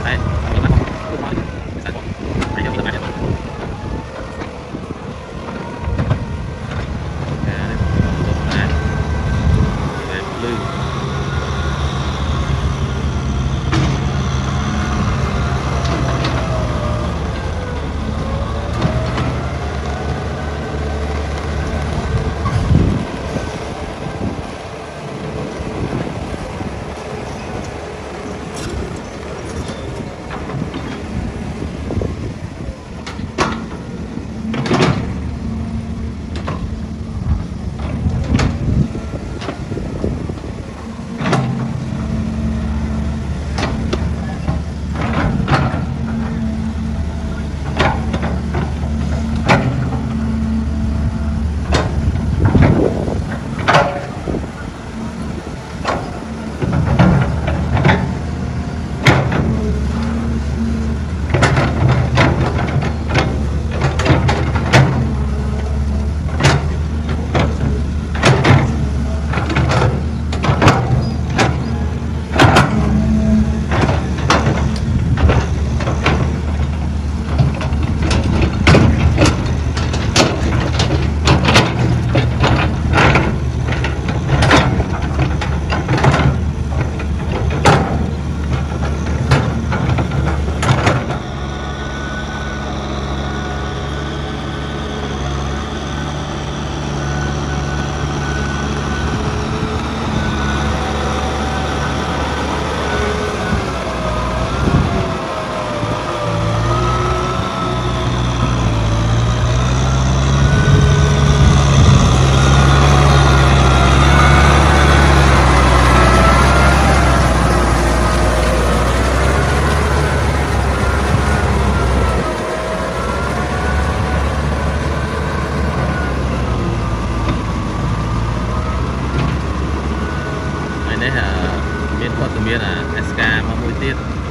biết là SK mà mũi tiết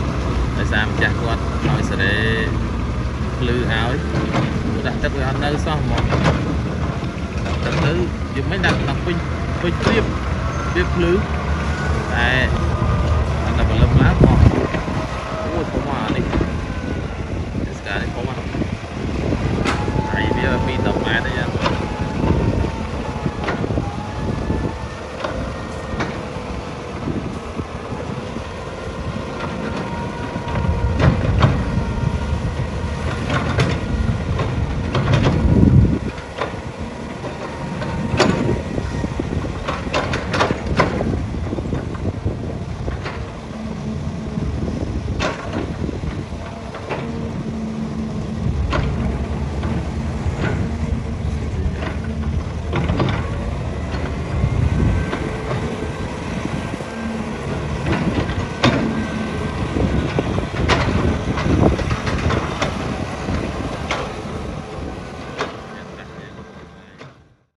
tại sao mình chặt quạt nói sẽ để lư áo ấy đặt chắc với anh nơi sao một thật thứ dùng mấy đặt là pin tiếp lư tại anh là một lâm láp